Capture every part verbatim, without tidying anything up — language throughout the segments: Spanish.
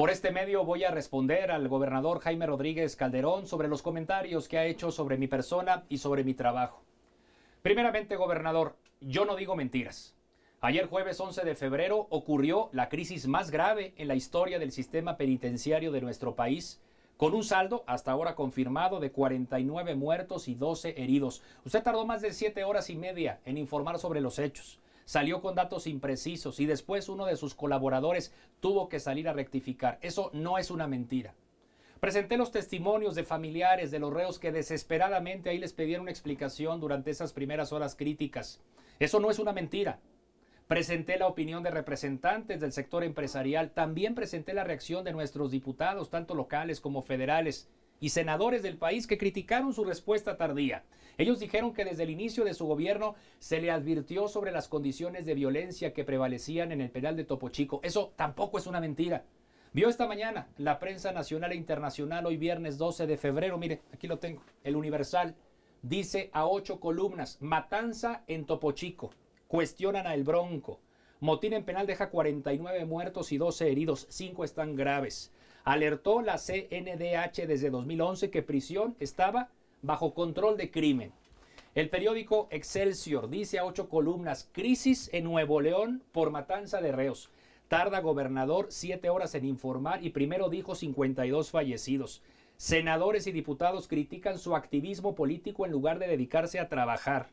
Por este medio voy a responder al gobernador Jaime Rodríguez Calderón sobre los comentarios que ha hecho sobre mi persona y sobre mi trabajo. Primeramente, gobernador, yo no digo mentiras. Ayer jueves once de febrero ocurrió la crisis más grave en la historia del sistema penitenciario de nuestro país, con un saldo hasta ahora confirmado de cuarenta y nueve muertos y doce heridos. Usted tardó más de siete horas y media en informar sobre los hechos. Salió con datos imprecisos y después uno de sus colaboradores tuvo que salir a rectificar. Eso no es una mentira. Presenté los testimonios de familiares de los reos que desesperadamente ahí les pedieron una explicación durante esas primeras horas críticas. Eso no es una mentira. Presenté la opinión de representantes del sector empresarial. También presenté la reacción de nuestros diputados, tanto locales como federales, y senadores del país que criticaron su respuesta tardía. Ellos dijeron que desde el inicio de su gobierno se le advirtió sobre las condiciones de violencia que prevalecían en el penal de Topo Chico. Eso tampoco es una mentira. Vio esta mañana la prensa nacional e internacional, hoy viernes doce de febrero, mire, aquí lo tengo, el Universal, dice a ocho columnas: matanza en Topo Chico, cuestionan a El Bronco, motín en penal deja cuarenta y nueve muertos y doce heridos, cinco están graves. Alertó la C N D H desde dos mil once que prisión estaba bajo control de crimen. El periódico Excelsior dice a ocho columnas: crisis en Nuevo León por matanza de reos. Tarda gobernador siete horas en informar y primero dijo cincuenta y dos fallecidos. Senadores y diputados critican su activismo político en lugar de dedicarse a trabajar.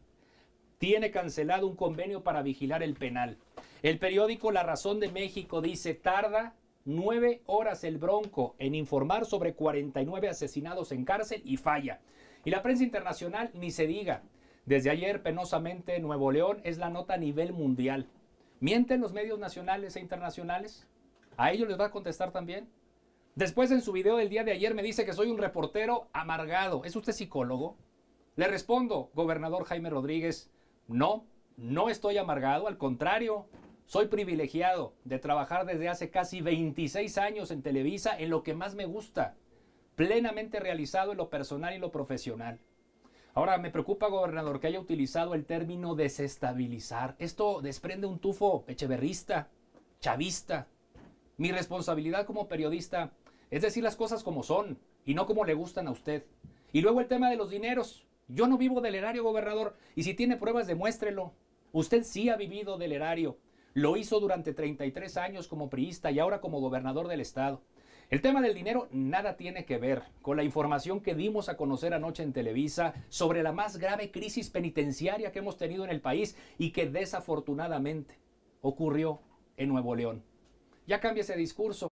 Tiene cancelado un convenio para vigilar el penal. El periódico La Razón de México dice: tarda nueve horas el Bronco en informar sobre cuarenta y nueve asesinados en cárcel y falla. Y la prensa internacional ni se diga. Desde ayer, penosamente, Nuevo León es la nota a nivel mundial. ¿Mienten los medios nacionales e internacionales? ¿A ellos les va a contestar también? Después, en su video del día de ayer, me dice que soy un reportero amargado. ¿Es usted psicólogo? Le respondo, gobernador Jaime Rodríguez, no, no estoy amargado, al contrario. Soy privilegiado de trabajar desde hace casi veintiséis años en Televisa en lo que más me gusta, plenamente realizado en lo personal y lo profesional. Ahora, me preocupa, gobernador, que haya utilizado el término desestabilizar. Esto desprende un tufo echeverrista, chavista. Mi responsabilidad como periodista es decir las cosas como son y no como le gustan a usted. Y luego el tema de los dineros. Yo no vivo del erario, gobernador, y si tiene pruebas, demuéstrelo. Usted sí ha vivido del erario. Lo hizo durante treinta y tres años como priista y ahora como gobernador del estado. El tema del dinero nada tiene que ver con la información que dimos a conocer anoche en Televisa sobre la más grave crisis penitenciaria que hemos tenido en el país y que desafortunadamente ocurrió en Nuevo León. Ya cambie ese discurso.